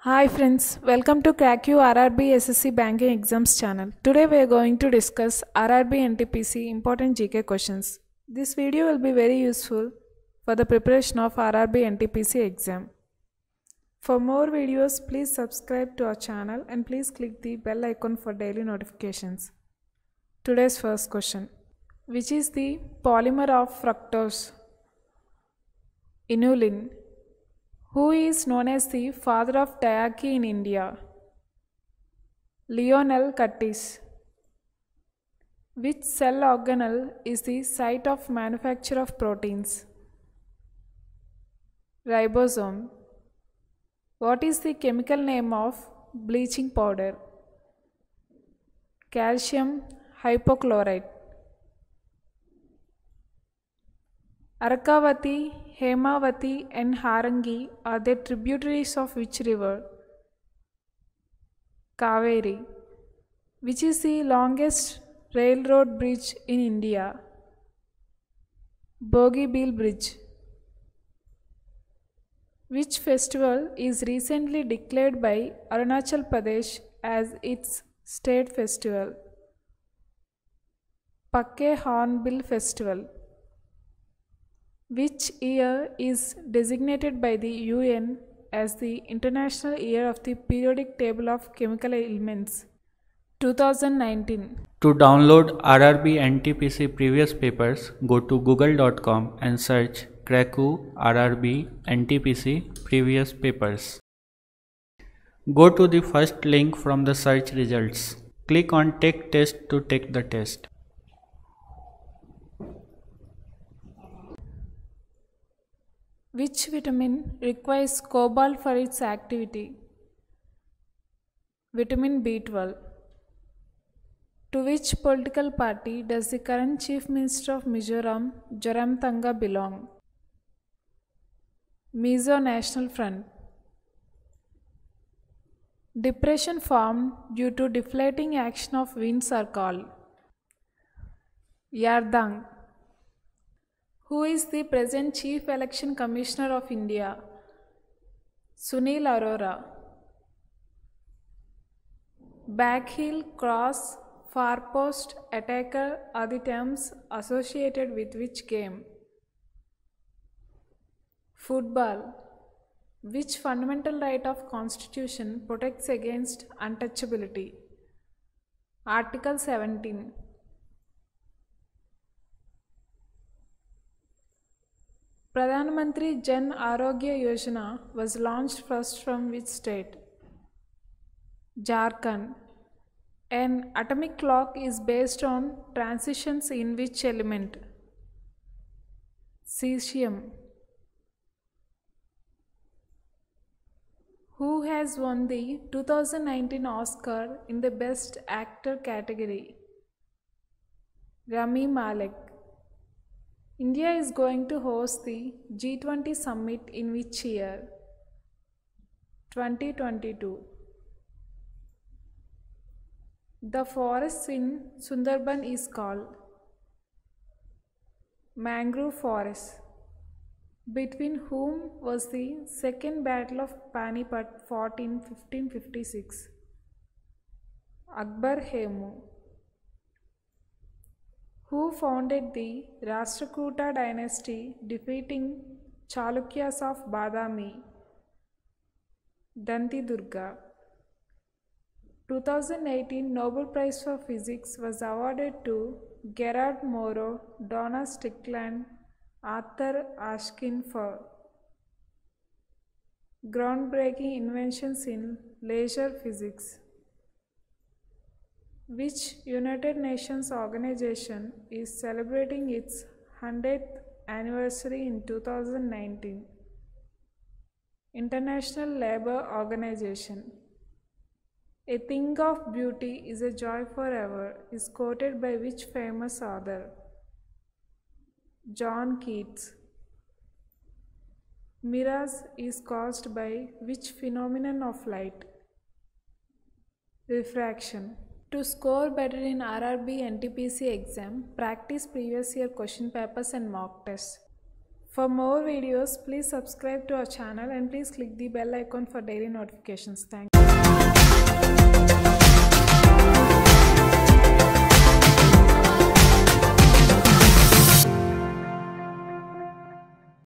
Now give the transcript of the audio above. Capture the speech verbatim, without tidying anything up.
Hi friends, welcome to CrackU R R B S S C Banking Exams channel. Today we are going to discuss R R B N T P C important G K questions. This video will be very useful for the preparation of R R B N T P C exam. For more videos, please subscribe to our channel and please click the bell icon for daily notifications. Today's first question. Which is the polymer of fructose? Inulin. Who is known as the father of Tyaki in India? Lionel Curtis. Which cell organelle is the site of manufacture of proteins? Ribosome. What is the chemical name of bleaching powder? Calcium hypochlorite. Arakavati, Hemavati and Harangi are the tributaries of which river? Kaveri. Which is the longest railroad bridge in India? Bogibeel Bridge. Which festival is recently declared by Arunachal Pradesh as its state festival? Pakke Hornbill Festival. Which year is designated by the U N as the International Year of the Periodic Table of Chemical Elements? two thousand nineteen. To download R R B N T P C previous papers, go to google dot com and search CrackU R R B N T P C previous papers. Go to the first link from the search results. Click on Take Test to take the test. Which vitamin requires cobalt for its activity? Vitamin B twelve. To which political party does the current Chief Minister of Mizoram, Zoramthanga, belong? Mizo National Front. Depression formed due to deflating action of winds are called? Yardang. Who is the present Chief Election Commissioner of India? Sunil Arora. Backheel, cross, far post, attacker are the terms associated with which game? Football. Which fundamental right of Constitution protects against untouchability? Article seventeen. Pradhan Mantri Jan Arogya Yojana was launched first from which state? Jharkhand. An atomic clock is based on transitions in which element? Cesium. Who has won the two thousand nineteen Oscar in the Best Actor category? Rami Malek. India is going to host the G twenty summit in which year? twenty twenty-two. The forests in Sundarban is called? Mangrove forest. Between whom was the Second Battle of Panipat fought in fifteen fifty-six? Akbar Hemu. Who founded the Rashtrakuta dynasty, defeating Chalukyas of Badami? Danti Durga. twenty eighteen Nobel Prize for Physics was awarded to Gerard Mourou, Donna Strickland, Arthur Ashkin for groundbreaking inventions in laser physics. Which United Nations organization is celebrating its one hundredth anniversary in two thousand nineteen? International Labour Organization. A thing of beauty is a joy forever is quoted by which famous author? John Keats. Mirage is caused by which phenomenon of light? Refraction. To score better in R R B N T P C exam, practice previous year question papers and mock tests. For more videos, please subscribe to our channel and please click the bell icon for daily notifications. Thank you.